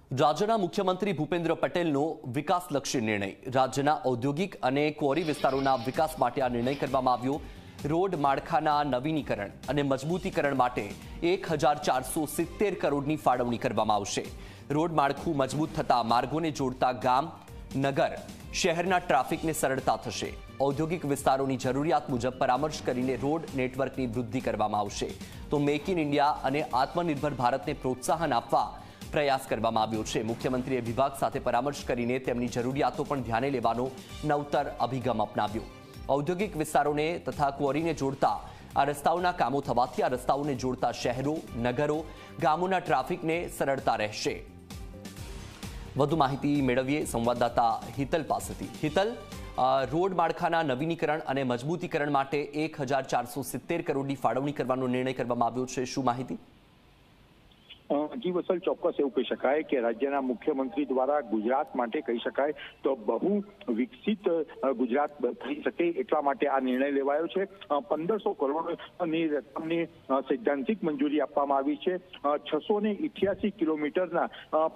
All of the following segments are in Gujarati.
રાજ્યના મુખ્યમંત્રી ભૂપેન્દ્ર પટેલનો વિકાસલક્ષી નિર્ણય. રાજ્યના ઔદ્યોગિક અને ક્વોરી વિસ્તારોના વિકાસ માટે આ નિર્ણય કરવામાં આવ્યો. રોડ માળખાના નવીનીકરણ અને મજબૂતીકરણ માટે 1470 કરોડની ફાળવણી કરવામાં આવશે. રોડ માળખું મજબૂત થતા માર્ગોને જોડતા ગામ, નગર, શહેરના ટ્રાફિકને સરળતા થશે. ઔદ્યોગિક વિસ્તારોની જરૂરિયાત મુજબ પરામર્શ કરીને રોડ નેટવર્કની વૃદ્ધિ કરવામાં આવશે. તો મેક ઇન ઇન્ડિયા અને આત્મનિર્ભર ભારતને પ્રોત્સાહન આપવા પ્રયાસ કરવામાં આવ્યો છે. મુખ્યમંત્રીએ વિભાગ સાથે પરામર્શ કરીને તેમની જરૂરિયાતો પણ ધ્યાને લેવાનો નવતર અભિગમ અપનાવ્યો. ઔદ્યોગિક વિસ્તારોને તથા ક્વોરીને જોડતા આ રસ્તાઓના કામો થવાથી આ રસ્તાઓને જોડતા શહેરો, નગરો, ગામોના ટ્રાફિકને સરળતા રહેશે. વધુ માહિતી મેળવીએ સંવાદદાતા હિતલ પાસેથી. હિતલ, રોડ માળખાના નવીનીકરણ અને મજબૂતીકરણ માટે 1470 કરોડની ફાળવણી કરવાનો નિર્ણય કરવામાં આવ્યો છે. શું માહિતી? જી વસલ, ચોક્કસ એવું કહી શકાય કે રાજ્યના મુખ્યમંત્રી દ્વારા ગુજરાત માટે કહી શકાય તો બહુ વિકસિત ગુજરાત થઈ શકે એટલા માટે આ નિર્ણય લેવાયો છે. 1500 કરોડની રકમની સૈદ્ધાંતિક મંજૂરી આપવામાં આવી છે. 688 કિલોમીટરના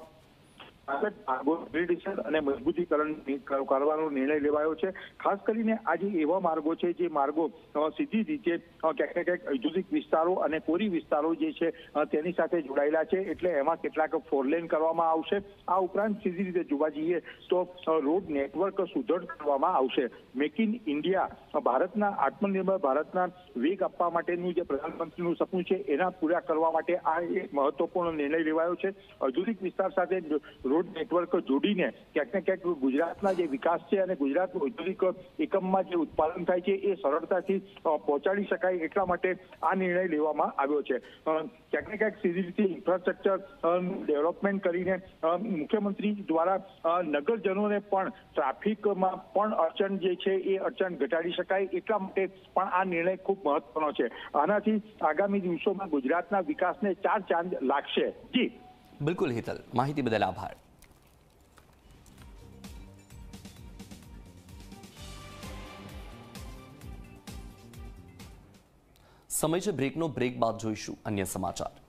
અને મજબૂતીકરણ કરવાનો નિર્ણય લેવાયો છે. ખાસ કરીને આજે એવા માર્ગો છે જે માર્ગો સીધી રીતે ક્યાંક ને ક્યાંક ઔદ્યોગિક વિસ્તારો અને કોરી વિસ્તારો જે છે તેની સાથે જોડાયેલા છે, એટલે એમાં કેટલાક ફોરલેન કરવામાં આવશે. આ ઉપરાંત સીધી રીતે જોવા જઈએ તો રોડ નેટવર્ક સુદૃઢ કરવામાં આવશે. મેક ઇન ઇન્ડિયા ભારતના આત્મનિર્ભર ભારતના વેગ આપવા માટેનું જે પ્રધાનમંત્રીનું સપનું છે એના પૂરા કરવા માટે આ એક મહત્વપૂર્ણ નિર્ણય લેવાયો છે. ઔદ્યોગિક વિસ્તાર સાથે રોડ નેટવર્ક જોડીને ક્યાંક ને ક્યાંક ગુજરાતના જે વિકાસ છે અને ગુજરાત ઔદ્યોગિક એકમમાં જે ઉત્પાદન થાય છે એ સરળતાથી પહોંચાડી શકાય એટલા માટે આ નિર્ણય લેવામાં આવ્યો છે. ક્યાંક ને ક્યાંક સીધી રીતે ઇન્ફ્રાસ્ટ્રક્ચર ડેવલપમેન્ટ કરીને મુખ્યમંત્રી દ્વારા નગરજનોને પણ ટ્રાફિકમાં પણ અડચણ જે છે એ અડચણ ઘટાડી શકાય એટલા માટે પણ આ નિર્ણય ખૂબ મહત્વનો છે. આનાથી આગામી દિવસોમાં ગુજરાતના વિકાસને 4 ચાંદ લાગશે. જી બિલકુલ હિતલ, માહિતી બદલ આભાર. સમય છે બ્રેકનો. બ્રેક બાદ જોઈશું અન્ય સમાચાર.